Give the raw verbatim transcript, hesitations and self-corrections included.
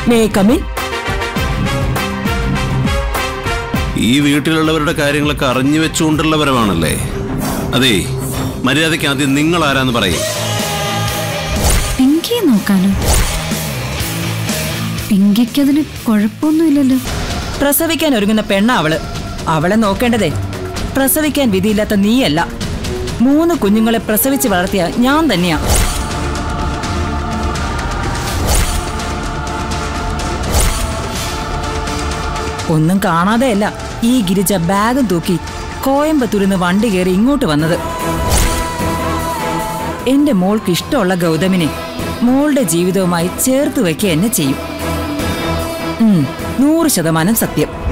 May come in? ഈ വീട്ടിലുള്ളവരുടെ കാര്യങ്ങളൊക്കെ അറിഞ്ഞു വെച്ചുകൊണ്ടുള്ള വരവാണല്ലേ? അതെ, മര്യാദയ്ക്ക് ആദ്യം നിങ്ങൾ ആരാന്ന് പറയും. പിങ്കിയെ നോക്കാനോ? പിങ്കിക്കതിന് കുഴപ്പമൊന്നുമില്ലല്ലോ. പ്രസവിക്കാൻ ഒരുങ്ങുന്ന പെണ്ണ അവള്. അവളെ നോക്കേണ്ടതേ പ്രസവിക്കാൻ വിധിയില്ലാത്ത നീയല്ല, മൂന്ന് കുഞ്ഞുങ്ങളെ പ്രസവിച്ച് വളർത്തിയ ഞാൻ തന്നെയാ. ഒന്നും കാണാതെയല്ല ഈ ഗിരിജ ബാഗും തൂക്കി കോയമ്പത്തൂരിൽ നിന്ന് വണ്ടി കയറി ഇങ്ങോട്ട് വന്നത്. എന്റെ മോൾക്ക് ഇഷ്ടമുള്ള ഗൗതമിനെ മോളുടെ ജീവിതവുമായി ചേർത്ത് വയ്ക്കുക എന്നെ ചെയ്യും. നൂറ് ശതമാനം സത്യം.